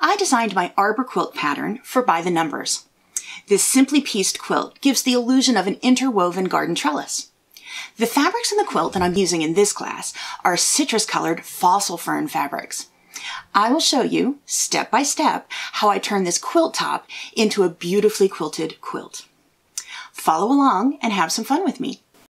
I designed my Arbor quilt pattern for By the Numbers. This simply pieced quilt gives the illusion of an interwoven garden trellis. The fabrics in the quilt that I'm using in this class are citrus-colored fossil fern fabrics. I will show you, step by step, how I turn this quilt top into a beautifully quilted quilt. Follow along and have some fun with me.